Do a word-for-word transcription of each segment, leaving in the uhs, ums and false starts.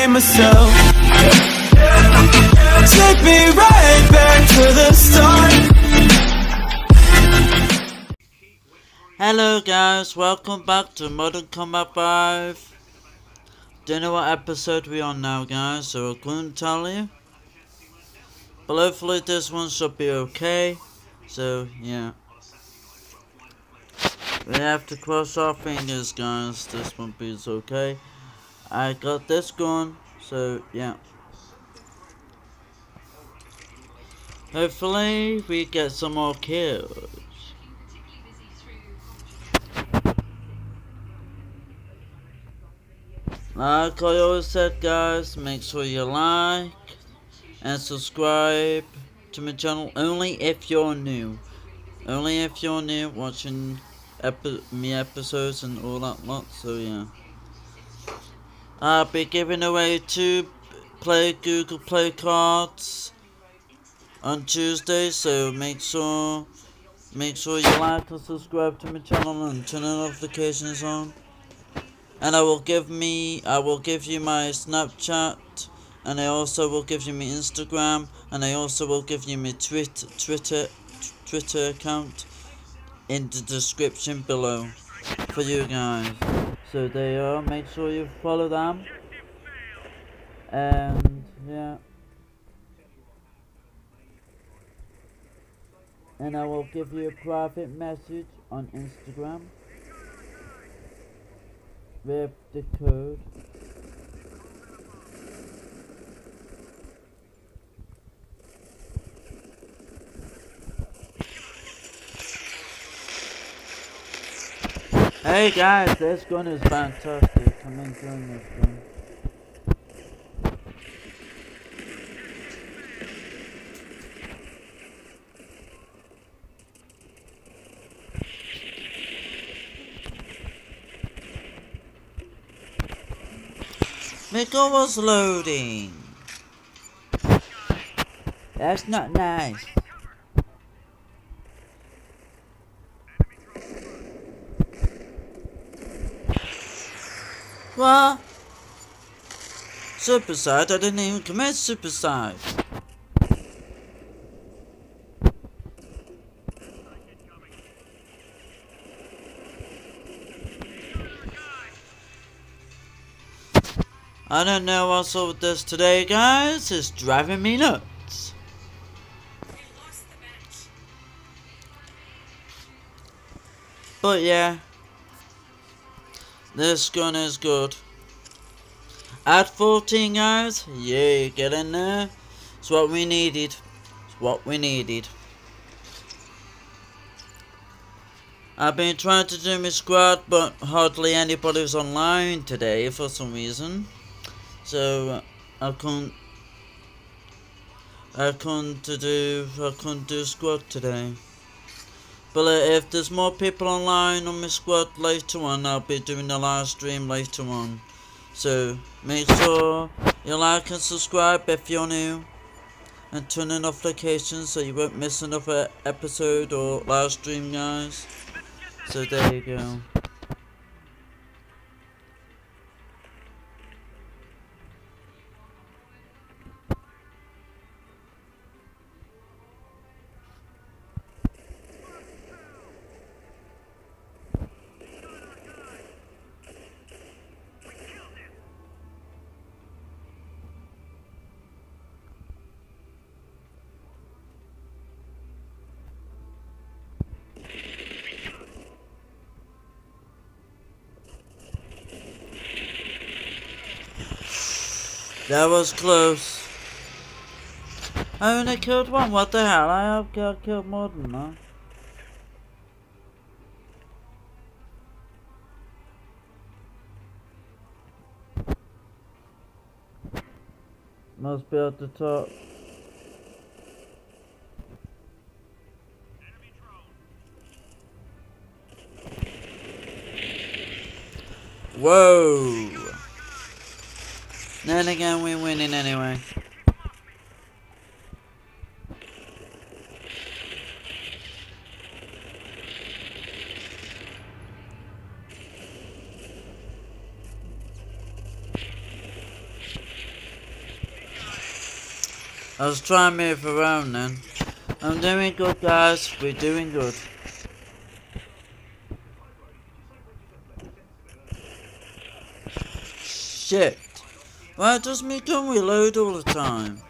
blame myself. Take me right back to the start. Hello guys, welcome back to Modern Combat five. Don't know what episode we're on now guys, so I couldn't tell you. But hopefully this one should be okay. So yeah. We have to cross our fingers guys, this one is okay. I got this gun, so yeah. Hopefully we get some more kills. Like I always said guys, make sure you like and subscribe to my channel only if you're new. Only if you're new watching epi me episodes and all that lot, so yeah. I'll be giving away two play Google Play cards on Tuesday, so make sure make sure you like and subscribe to my channel and turn the notifications on. And I will give me I will give you my Snapchat, and I also will give you my Instagram, and I also will give you my Twitter Twitter Twitter account in the description below for you guys. So there you are, make sure you follow them. And yeah. And I will give you a private message on Instagram with the code. Hey guys, this gun is fantastic. I'm enjoying this gun. My gun was loading. That's not nice. What? Suicide? I didn't even commit suicide. I don't know what's up with this today, guys. It's driving me nuts. But yeah, this gun is good. At fourteen guys, yeah, get in there. It's what we needed. It's what we needed. I've been trying to do my squad, but hardly anybody's online today for some reason. So I couldn't. I couldn't do. I couldn't do squad today. But uh, if there's more people online on my squad later on, I'll be doing a live stream later on. So make sure you like and subscribe if you're new, and turn on notifications so you won't miss another episode or live stream, guys. So there you go. That was close. I only killed one, what the hell? I have got killed more than that. Must be at the top. Whoa! Then again, we're winning anyway. I was trying to move around then. I'm doing good, guys. We're doing good. Shit. Why does me gun reload all the time?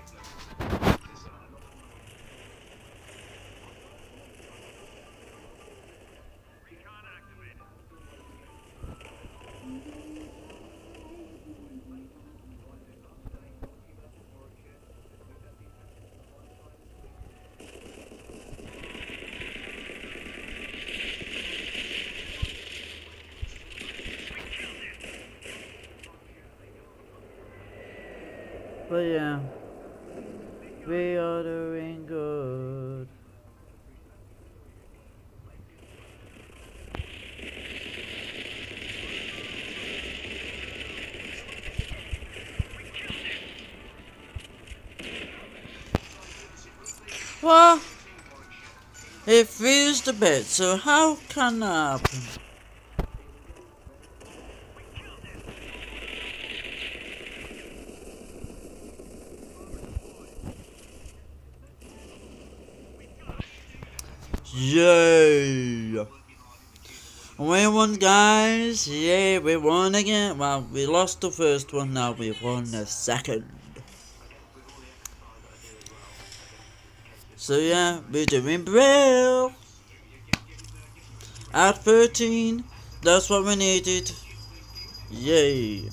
But yeah, we are doing good. What? It freezed a bit, so how can that happen? Yay! We won, guys! Yay, we won again! Well, we lost the first one, now we won the second. So yeah, we're doing well! At thirteen, that's what we needed. Yay!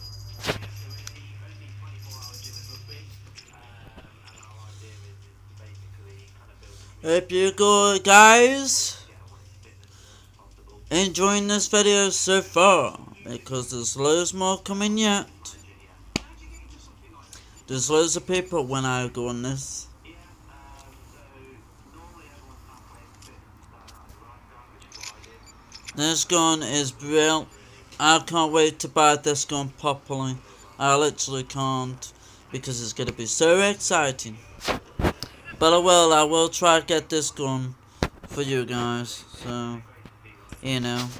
Hope you go, guys, enjoying this video so far, because there's loads more coming yet. There's loads of people when I go on this. This gun is brilliant. I can't wait to buy this gun properly. I literally can't, because it's gonna be so exciting. But I will, I will try to get this gun for you guys, so, you know.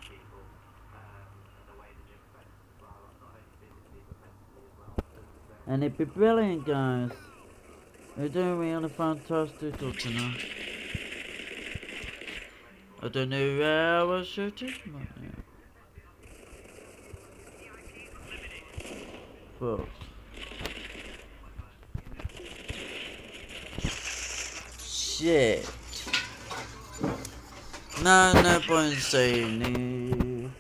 And it'd be brilliant, guys. We're doing really fantastic tonight. I don't know where I was shooting, but yeah. Fuck. Shit. No, no point saying it.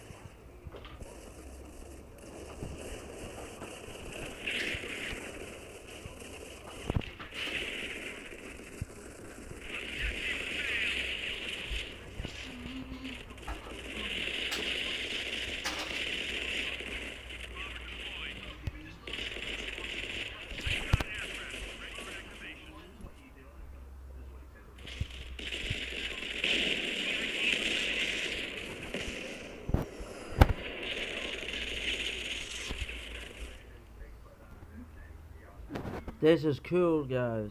This is cool, guys.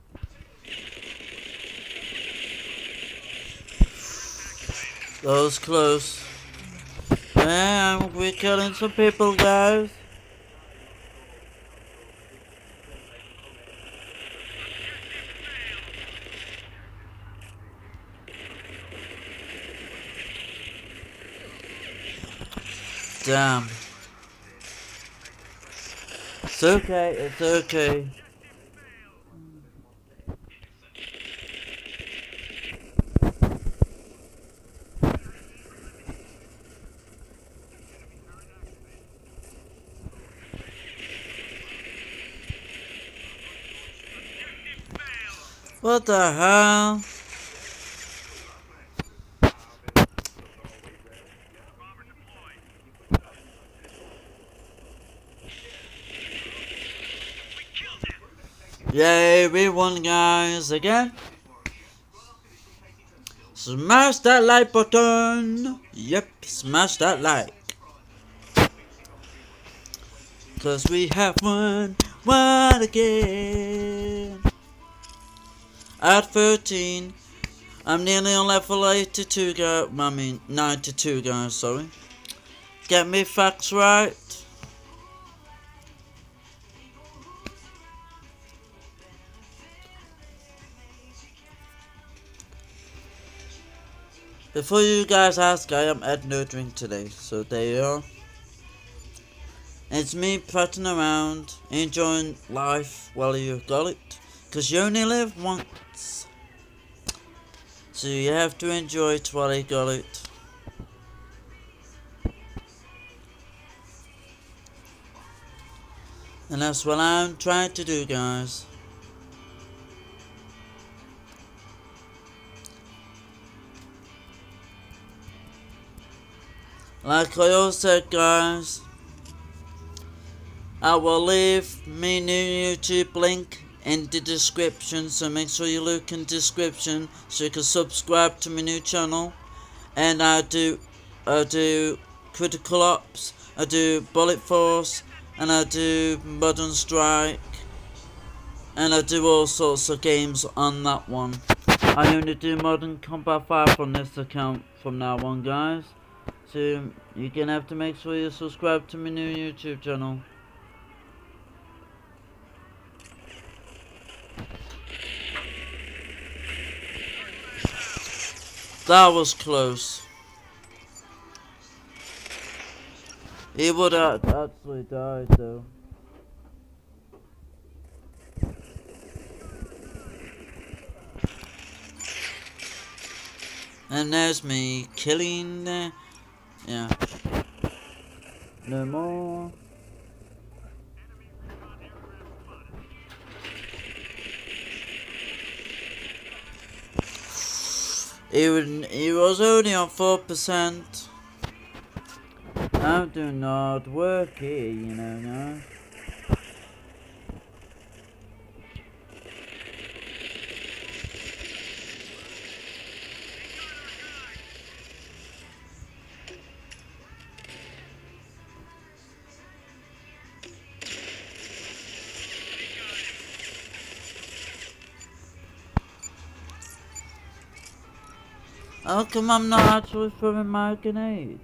That was close. Man, we're killing some people, guys. Damn. It's okay, it's okay. What the hell? Yay, we won, guys, again. Smash that like button. Yep, smash that like. Cause we have won, won again. At thirteen, I'm nearly on level eighty-two, guys. I mean, ninety-two, guys, sorry. Get me facts right. Before you guys ask, I am at no drink today, so there you are. It's me prattling around, enjoying life while you got it, cause you only live once. So you have to enjoy it while you got it. And that's what I'm trying to do, guys. Like I always said, guys, I will leave my new YouTube link in the description, so make sure you look in the description so you can subscribe to my new channel. And I do, I do Critical Ops, I do Bullet Force, and I do Modern Strike, and I do all sorts of games on that one. I only do Modern Combat five on this account from now on, guys. So you're gonna have to make sure you subscribe to my new YouTube channel. That was close. He would have actually died though. And there's me killing the... Yeah. No more. He, would, he was only on four percent. I'm doing hard work here, you know, now. How come I'm not actually throwing my grenades?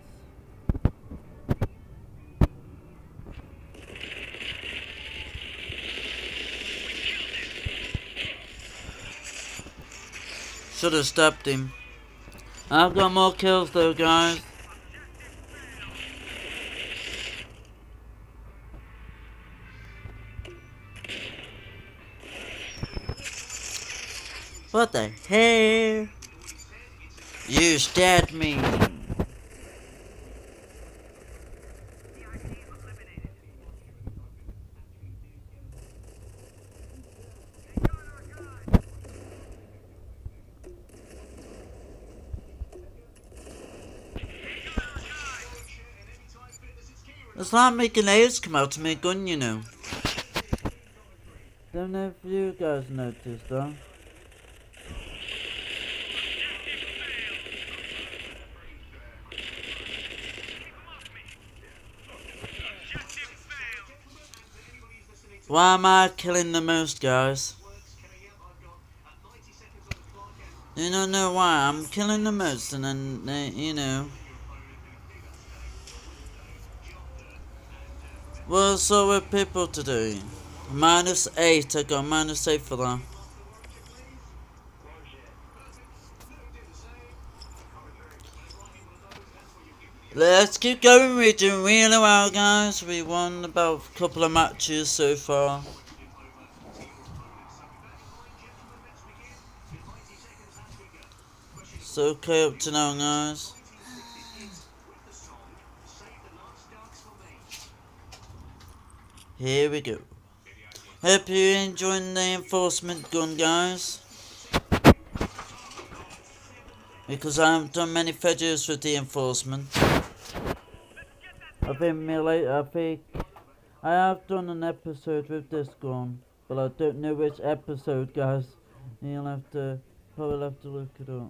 Should have stopped him. I've got more kills though, guys. What the hell? You stabbed me. It's like making nails come out of my gun, you know. Don't know if you guys noticed though. Why am I killing the most, guys? You don't know why I'm killing the most, and then they, you know. Well, so were people today. Minus eight, I got minus eight for that. Let's keep going, we're doing really well, guys. We won about a couple of matches so far. So okay up to now, guys. Here we go. Hope you're enjoying the enforcement gun, guys. Because I haven't done many videos with the enforcement. I think melee, I think I have done an episode with this gun, but I don't know which episode, guys. You'll have to probably have to look it up.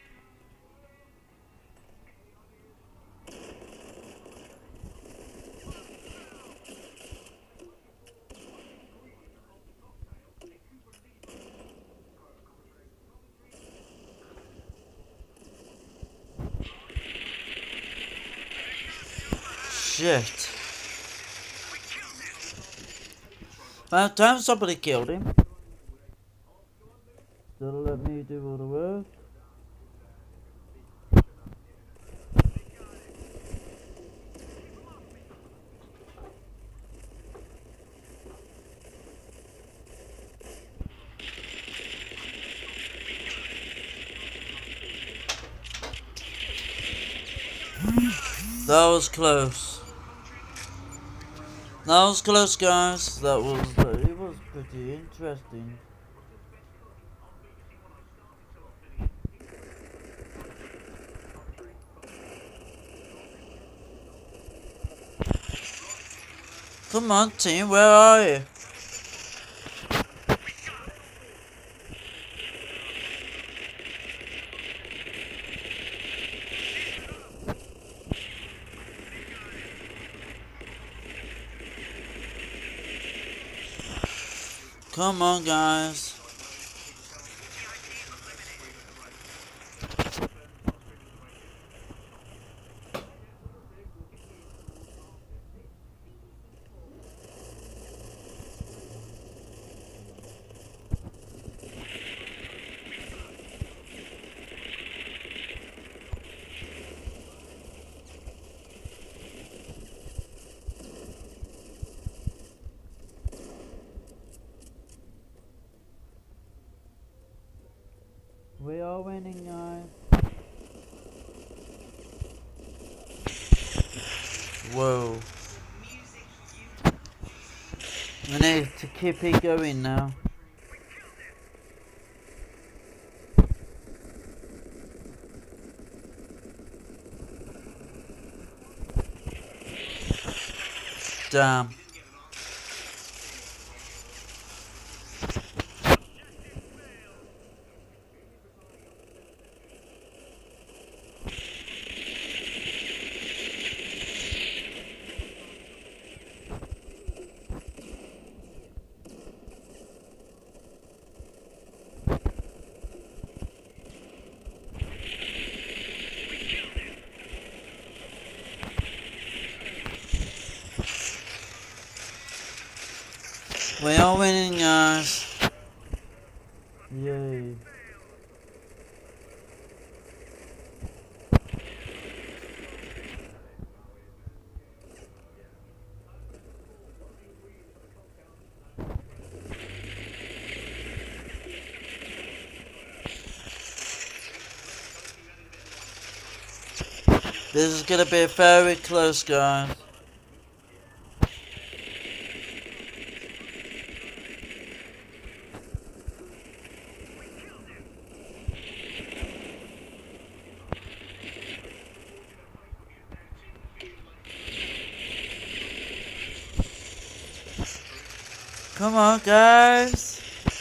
Shit. By the time somebody killed him, still let me do all the work. That was close. That was close, guys. That was, it was pretty interesting. Come on, team, where are you? Come on, guys. We are winning, guys. Whoa. We need to keep it going now. Damn. We are winning, guys. Yay. This is gonna be very close, guys. Come on, guys.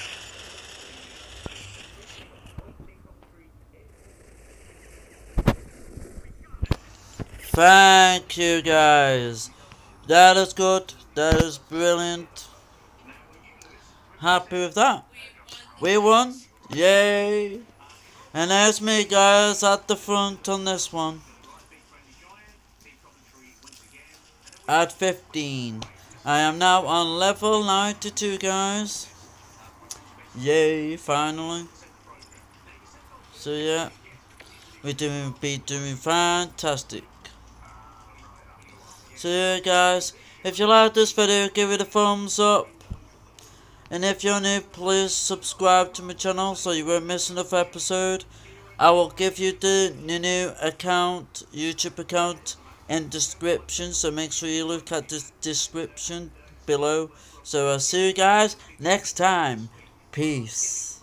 Thank you, guys. That is good. That is brilliant. Happy with that. We won. Yay. And there's me, guys, at the front on this one. At fifteen. I am now on level ninety-two, guys. Yay, finally. So yeah, we're doing be doing fantastic. So yeah, guys, if you like this video, give it a thumbs up. And if you're new, please subscribe to my channel so you won't miss another episode. I will give you the new account, YouTube account, in description, so make sure you look at the description below. So I'll see you guys next time. Peace.